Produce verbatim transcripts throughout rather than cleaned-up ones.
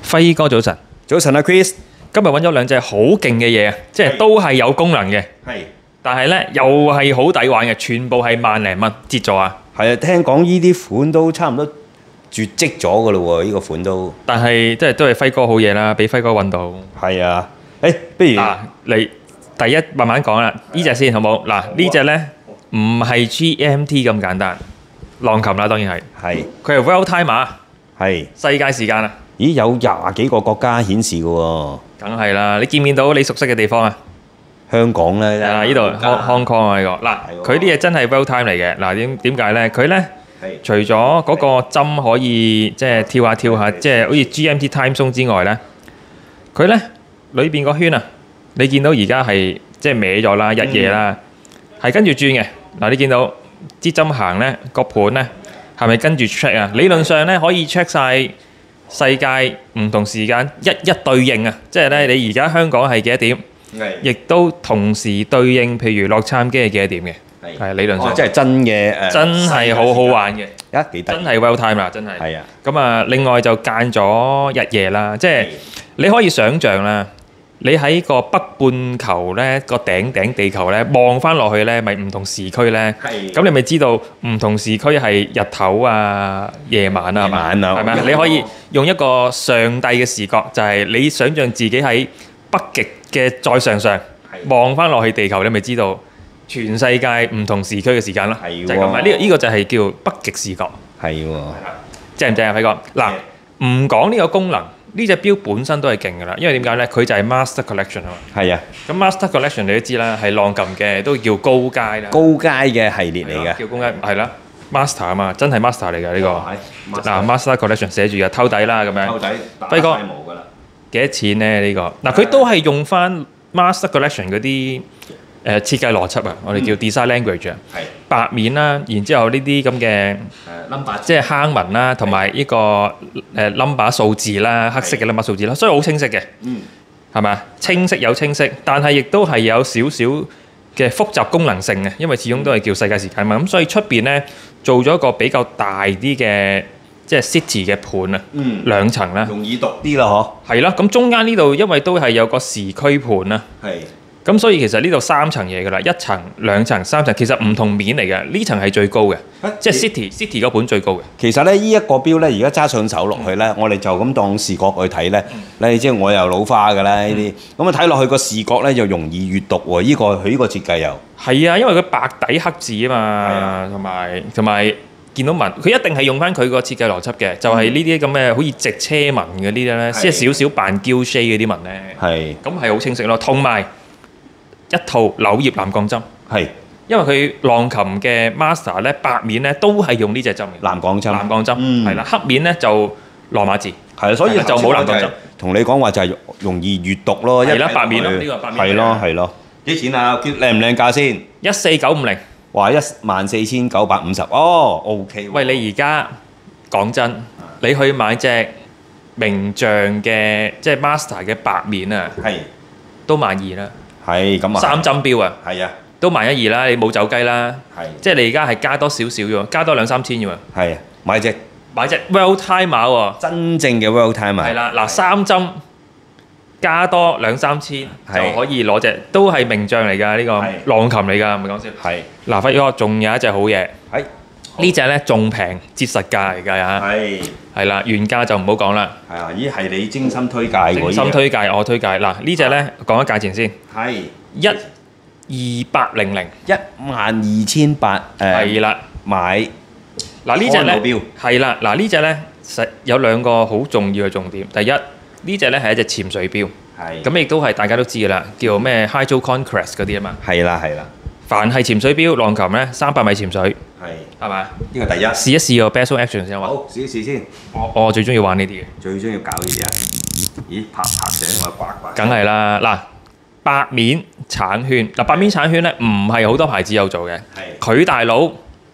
輝哥早晨， 早晨啊，Chris。 今日揾咗兩隻好勁嘅嘢啊，即係都係有功能嘅， 係。 但係呢又係好抵玩嘅，全部係萬零蚊折咗啊！ 係啊，聽講依啲款都差唔多絕跡咗噶咯喎，依個款都。 但係即係都係輝哥好嘢啦，俾輝哥揾到。 係啊，誒，不如嗱，你第一慢慢講啦，呢隻先好冇？嗱，呢隻呢唔係 G M T 咁簡單，浪琴啦當然係， 係佢係 World Time 啊， 係。 世界時間啊， 咦，有廿幾個國家顯示嘅喎。 梗係啦，你見唔見到你熟悉嘅地方啊？ 香港咧， 啊！呢度 Hong Hong Kong 啊，呢個嗱， 係喎佢啲嘢真係 World Time 嚟嘅。嗱，點點解咧？佢咧係除咗嗰個針可以即係跳下跳下，即係好似 G M T Time Zone 之外咧，佢咧裏邊個圈啊，你見到而家係即係歪咗啦，日夜啦，係跟住轉嘅。嗱，你見到支針行咧個盤咧係咪跟住 check 啊？理論上咧可以 check 晒世界唔同時間一一對應啊，即係咧你而家香港係幾多點？亦都同時對應，譬如洛杉磯係幾多點嘅？係係理論上， 即係真嘅誒， 真係好好玩嘅， 啊幾得意真係 World Time 啦，真係。 係啊， 咁啊，另外就間咗日夜啦，即係你可以想像啦，你喺個北半球咧個頂頂地球咧望翻落去咧，咪唔同時區咧？ 係咁你咪知道唔同時區係日頭啊、夜晚啊，係嘛？ 夜晚啊係咪啊？你可以用一個上帝嘅視覺，就係你想像自己喺北極嘅再上上望翻落去地球，你咪知道全世界唔同時區嘅時間咯， 係喎就係咁啊！呢個呢個就係叫北極視覺， 係喎， 正唔正啊，輝哥？嗱，唔講呢個功能，呢隻錶本身都係勁噶啦，因為點解咧？佢就係 Master Collection 啊嘛。 係啊， 咁 Master Collection 你都知啦，係浪琴嘅都叫高階啦， 高階嘅系列嚟嘅。 叫高階係啦，Master 啊嘛，真係 Master 嚟㗎呢個。嗱 Master Collection 寫住嘅偷底啦咁樣。 偷底輝哥幾多錢咧？呢個嗱佢都係用翻 Master Collection 嗰啲誒設計邏輯啊，我哋叫 design language 啊， 係白面啦，然之後呢啲咁嘅誒 number 即係坑紋啦，同埋呢個誒 number 數字啦，黑色嘅 number 數字啦，所以好清晰嘅， 嗯， 係咪啊？清晰有清晰，但係亦都係有少少嘅複雜功能性嘅，因為始終都係叫世界時間嘛，咁所以出邊咧做咗一個比較大啲嘅即係 city 嘅盤啊， 嗯兩層啦， 容易讀啲啦，嗬。 係啦，咁中間呢度因為都係有個時區盤啦。 係。 咁所以其實呢度三層嘢㗎啦，一層、兩層、三層，其實唔同面嚟嘅。呢層係最高嘅，即係 City City 嗰本最高嘅。 其實咧，呢一個錶咧，而家揸上手落去咧，我哋就咁當視覺去睇咧，你即係我又老花㗎啦呢啲，咁啊睇落去個視覺咧就容易閲讀喎。呢個佢呢個設計又係啊，因為佢白底黑字啊嘛，同埋同埋見到紋，佢一定係用翻佢個設計邏輯嘅，就係呢啲咁嘅好似直車紋嗰啲咧，即係少少扮嬌 shade 嗰啲紋咧， 係咁係好清晰咯。同埋一套柳葉藍鋼針， 係因為佢浪琴嘅 master 咧白面咧都係用呢隻針嘅藍鋼針， 藍鋼針嗯係啦，黑面咧就羅馬字， 係啊，所以係啦就冇藍鋼針。 同你講話就係容易閲讀咯， 係啦一睇白面咯落去呢個白面係咯係咯。幾錢啊？靚唔靚價先？ 一四九五零。 話一萬四千九百五十，哦，OK。 喂，你而家講真，你去買隻名匠嘅即係 master 嘅白面啊， 係都萬二啦， 係咁啊， 三針錶啊， 係啊， 都萬一二啦，你冇走雞啦， 係即係你而家係加多少少啫喎，加多兩三千啫喎， 係啊，買隻買隻 World Time 喎， 真正嘅 World Time 啊， 係啦，嗱三針加多兩三千就可以攞隻，都係名匠嚟㗎，呢個浪琴嚟㗎，唔係講笑。 係嗱，輝哥仲有一隻好嘢， 係呢隻咧仲平，折實價嚟㗎嚇， 係係啦，原價就唔好講啦。 係啊，咦係你精心推介喎， 精心推介，我推介嗱呢隻咧講一價錢先， 係一二八零零， 一萬二千八誒係啦。 買嗱呢隻安踏錶咧係啦，嗱呢隻咧實有兩個好重要嘅重點。第一呢隻咧係一隻潛水錶， 係咁亦都係大家都知㗎啦，叫咩 Hydro Conquest 嗰啲啊嘛。 係啦係啦， 凡係潛水錶浪琴咧，三百米潛水係係咪？ 呢個第一， 試一試個 Bezel Action 先好嘛？ 好試一試先， 我我最中意玩呢啲嘅， 最中意搞呢啲啊，咦拍拍聲我刮刮， 梗係啦。嗱白面橙圈，嗱白面橙圈咧唔係好多牌子有做嘅， 係佢大佬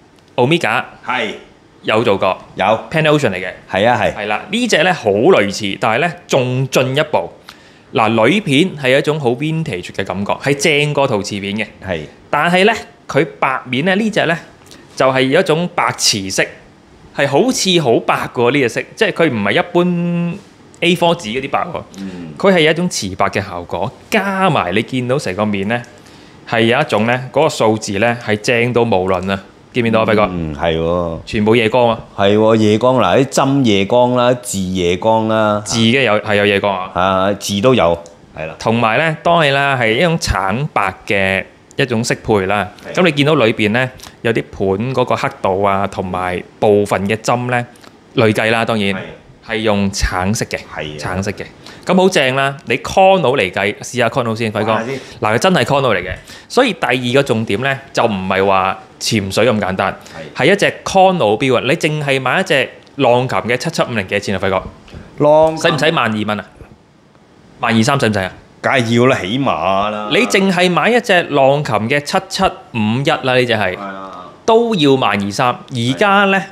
Omega 係有做過。 有 Panocean 嚟嘅， 係啊係係啦，呢隻咧好類似，但係咧仲進一步。嗱，鋁片係一種好 vintage 嘅感覺，係正過陶瓷片嘅。 係但係咧，佢白面咧呢隻咧就係有一種白瓷色，係好似好白嘅喎呢隻色，即係佢唔係一般 A 四 紙嗰啲白喎，佢係有一種瓷白嘅效果，加埋你見到成個面咧係有一種咧嗰個數字咧係正到無論啊！見唔見到啊，輝哥？ 嗯，係喎， 全部夜光啊！ 係喎，夜光嗱，啲針夜光啦，字夜光啦， 字嘅有係有夜光啊！ 啊字都有，係啦， 同埋咧，當然啦，係一種橙白嘅一種色配啦。咁你見到裏邊咧有啲盤嗰個黑度啊，同埋部分嘅針咧累計啦，當然係用橙色嘅， 係橙色嘅。咁好正啦！你 Cornell 嚟計，試下 Cornell 先，輝哥。嗱，佢真係 Cornell 嚟嘅。所以第二個重點咧，就唔係話潛水咁簡單，係一隻 Cornell 錶啊！你淨係買一隻浪琴嘅七七五零幾多錢啊，輝哥？ 浪使唔使萬二蚊啊？萬二三使唔使啊？ 梗係要啦，起碼啦。 你淨係買一隻浪琴嘅七七五一啦，呢只係都要萬二三。而家咧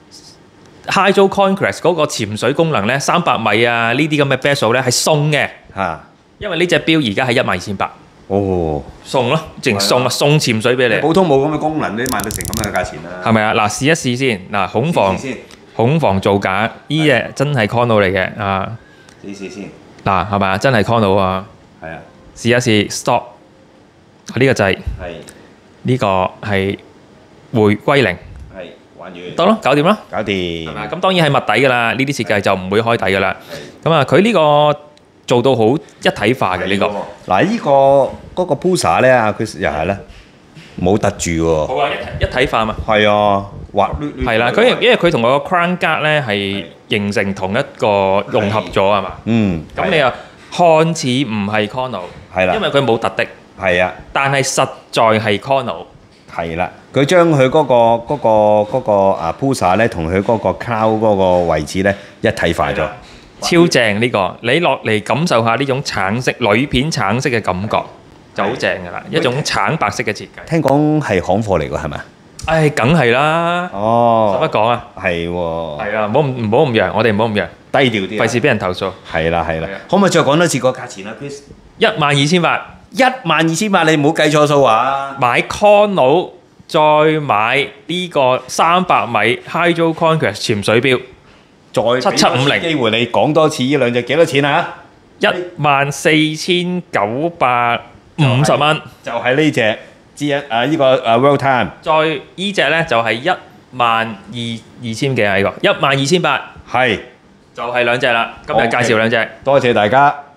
Hydro Conquest 嗰個潛水功能咧，三百米啊呢啲咁嘅 bezel 咧係送嘅嚇， 因為呢隻錶而家係一萬二千八。 哦， 送咯，淨送啊，送潛水俾你。 普通冇咁嘅功能，你賣到成咁嘅價錢啦。 係咪啊？嗱，試一試先。嗱，恐防恐防造假，呢隻真係 Cornell 嚟嘅啊！ 試試先。 嗱，係咪啊？真係 Cornell 啊！ 係啊。 試一試 stop。呢個掣。 係。呢個係回歸零。 係還原。 得咯，搞掂啦。 搞掂。 係咪啊？咁當然係密底㗎啦，呢啲設計就唔會開底㗎啦。咁啊，佢呢個做到好一體化嘅呢個。 嗱，呢個嗰個 Pulsar 咧，阿 Chris 又係咧，冇突住喎。 好啊，一體一體化嘛。 係啊，滑捋捋。 係啦，佢因為佢同個 Crown Guard 咧係形成同一個融合咗係嘛？ 嗯。 咁你又看似唔係 Cornell， 係啦， 因為佢冇突的。 係啊。 但係實在係 Cornell。 係啦，佢將佢嗰個嗰個嗰個啊 Pulsar 咧，同佢嗰個 Cloud 嗰個位置咧一體化咗。 超正呢個，你落嚟感受下呢種橙色鋁片橙色嘅感覺，就好正㗎啦！一種橙白色嘅設計。 聽講係行貨嚟㗎，係咪？ 唉，梗係啦。 哦。 使乜講啊？ 係喎。 係啊，唔好唔好咁揚，我哋唔好咁揚， 低調啲， 費事俾人投訴。 係啦係啦，可唔可以再講多次個價錢啊 Chris？ 一萬二千八， 一萬二千八，你唔好計錯數啊！ 買 Cornell 再買呢個三百米 Hydro Conquest 潛水錶。 再七七五零機會你講多次呢兩隻幾多錢啊？ 一萬四千九百五十蚊， 就係呢隻之一啊！呢個啊 World Time， 再呢隻咧就係一萬二二千幾啊！呢個一萬二千八， 係就係兩隻啦。今日介紹兩隻， 多謝大家。